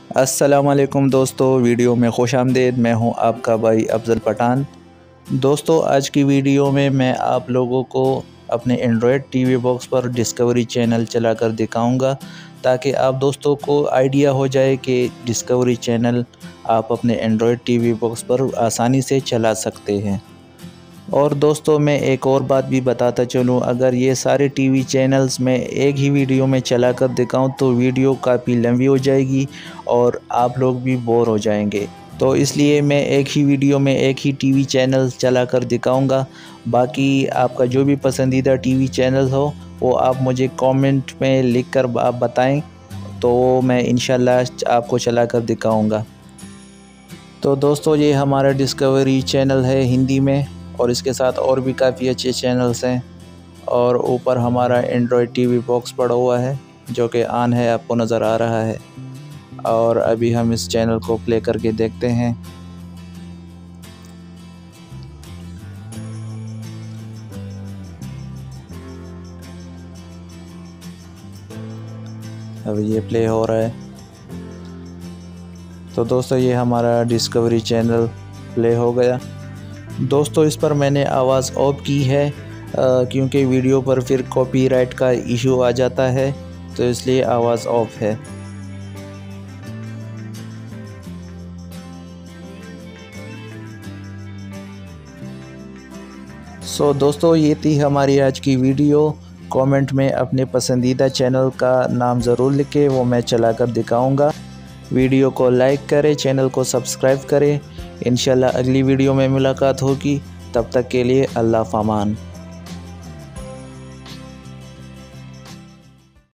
अस्सलामुअलैकुम दोस्तों, वीडियो में खुश आमदीद। मैं हूं आपका भाई अफजल पठान। दोस्तों, आज की वीडियो में मैं आप लोगों को अपने एंड्रॉयड टीवी बॉक्स पर डिस्कवरी चैनल चलाकर दिखाऊंगा, ताकि आप दोस्तों को आइडिया हो जाए कि डिस्कवरी चैनल आप अपने एंड्रॉयड टीवी बॉक्स पर आसानी से चला सकते हैं। और दोस्तों, मैं एक और बात भी बताता चलूँ, अगर ये सारे टीवी चैनल्स मैं एक ही वीडियो में चला कर दिखाऊँ तो वीडियो काफ़ी लंबी हो जाएगी और आप लोग भी बोर हो जाएंगे। तो इसलिए मैं एक ही वीडियो में एक ही टीवी चैनल चला कर दिखाऊँगा। बाकी आपका जो भी पसंदीदा टीवी चैनल हो वो आप मुझे कमेंट में लिख कर आप बताएँ, तो मैं इंशाल्लाह आपको चला कर दिखाऊँगा। तो दोस्तों, ये हमारा डिस्कवरी चैनल है हिंदी में, और इसके साथ और भी काफ़ी अच्छे चैनल्स हैं। और ऊपर हमारा एंड्रॉयड टीवी बॉक्स पड़ा हुआ है जो कि ऑन है, आपको नज़र आ रहा है। और अभी हम इस चैनल को प्ले करके देखते हैं। अभी ये प्ले हो रहा है। तो दोस्तों, ये हमारा डिस्कवरी चैनल प्ले हो गया। दोस्तों, इस पर मैंने आवाज़ ऑफ की है क्योंकि वीडियो पर फिर कॉपीराइट का इशू आ जाता है, तो इसलिए आवाज़ ऑफ है। दोस्तों, ये थी हमारी आज की वीडियो। कमेंट में अपने पसंदीदा चैनल का नाम ज़रूर लिखें, वो मैं चला कर दिखाऊँगा। वीडियो को लाइक करें, चैनल को सब्सक्राइब करें। इंशाल्लाह अगली वीडियो में मुलाकात होगी। तब तक के लिए अल्लाह फ़ामान।